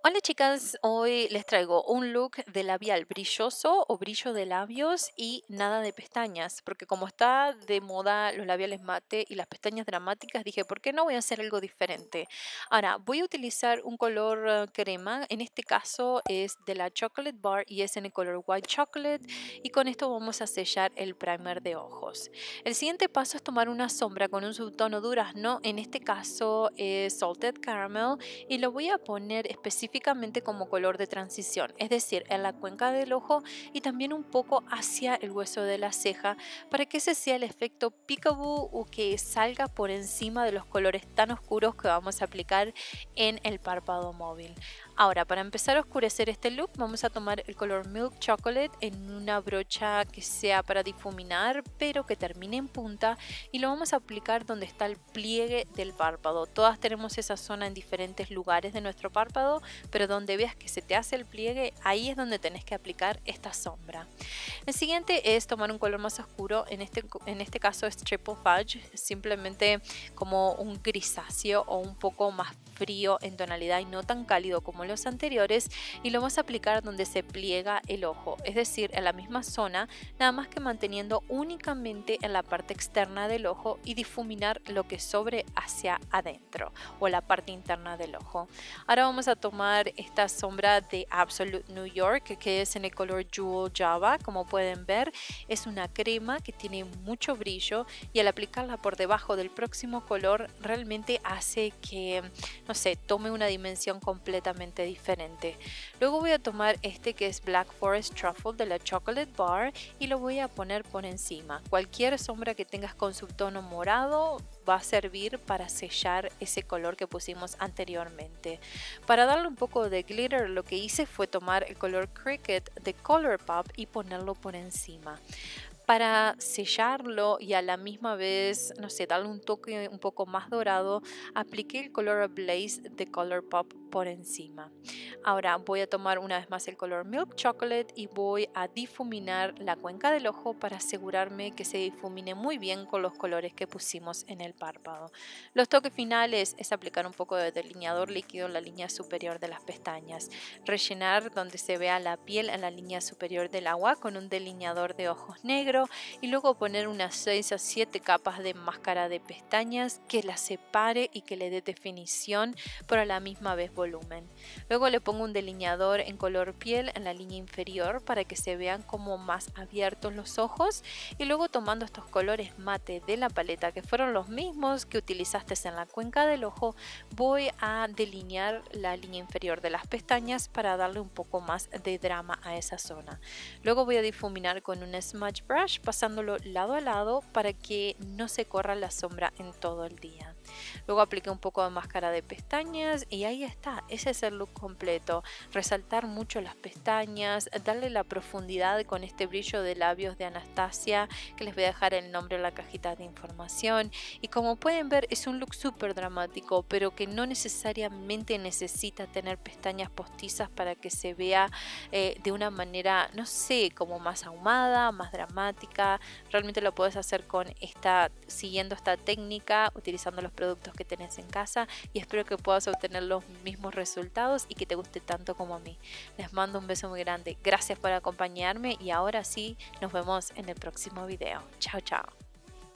Hola chicas, hoy les traigo un look de labial brilloso o brillo de labios y nada de pestañas, porque como está de moda los labiales mate y las pestañas dramáticas, dije, ¿por qué no voy a hacer algo diferente? Ahora, voy a utilizar un color crema, en este caso es de la Chocolate Bar y es en el color White Chocolate y con esto vamos a sellar el primer de ojos. El siguiente paso es tomar una sombra con un subtono durazno, en este caso es Salted Caramel y lo voy a poner específicamente como color de transición, es decir, en la cuenca del ojo y también un poco hacia el hueso de la ceja para que ese sea el efecto peekaboo o que salga por encima de los colores tan oscuros que vamos a aplicar en el párpado móvil. Ahora, para empezar a oscurecer este look, vamos a tomar el color Milk Chocolate en una brocha que sea para difuminar, pero que termine en punta y lo vamos a aplicar donde está el pliegue del párpado. Todas tenemos esa zona en diferentes lugares de nuestro párpado, pero donde veas que se te hace el pliegue, ahí es donde tenés que aplicar esta sombra. El siguiente es tomar un color más oscuro, en este caso es Triple Fudge, simplemente como un grisáceo o un poco más frío en tonalidad y no tan cálido como los anteriores, y lo vamos a aplicar donde se pliega el ojo, es decir, en la misma zona, nada más que manteniendo únicamente en la parte externa del ojo y difuminar lo que sobre hacia adentro o la parte interna del ojo. Ahora vamos a tomar esta sombra de Absolute New York que es en el color Jewel Java. Como pueden ver, es una crema que tiene mucho brillo y al aplicarla por debajo del próximo color realmente hace que, no sé, tome una dimensión completamente diferente. Luego voy a tomar este que es Black Forest Truffle de la Chocolate Bar y lo voy a poner por encima. Cualquier sombra que tengas con subtono morado va a servir para sellar ese color que pusimos anteriormente. Para darle un poco de glitter, lo que hice fue tomar el color Cricket de Colourpop y ponerlo por encima. Para sellarlo y a la misma vez, no sé, darle un toque un poco más dorado, apliqué el color Blaze de Colourpop por encima. Ahora voy a tomar una vez más el color Milk Chocolate y voy a difuminar la cuenca del ojo para asegurarme que se difumine muy bien con los colores que pusimos en el párpado. Los toques finales es aplicar un poco de delineador líquido en la línea superior de las pestañas, rellenar donde se vea la piel en la línea superior del agua con un delineador de ojos negro y luego poner unas 6 a 7 capas de máscara de pestañas que la separe y que le dé definición pero a la misma vez volumen. Luego le pongo un delineador en color piel en la línea inferior para que se vean como más abiertos los ojos y luego tomando estos colores mate de la paleta que fueron los mismos que utilizaste en la cuenca del ojo, voy a delinear la línea inferior de las pestañas para darle un poco más de drama a esa zona. Luego voy a difuminar con un smudge brush pasándolo lado a lado para que no se corra la sombra en todo el día. Luego apliqué un poco de máscara de pestañas y ahí está, ese es el look completo. Resaltar mucho las pestañas, darle la profundidad con este brillo de labios de Anastasia, que les voy a dejar el nombre en la cajita de información. Y como pueden ver, es un look súper dramático, pero que no necesariamente necesita tener pestañas postizas para que se vea de una manera, no sé, como más ahumada, más dramática. Realmente lo puedes hacer siguiendo esta técnica, utilizando los productos que tenés en casa, y espero que puedas obtener los mismos resultados y que te guste tanto como a mí. Les mando un beso muy grande, gracias por acompañarme y ahora sí nos vemos en el próximo video. Chao, chao.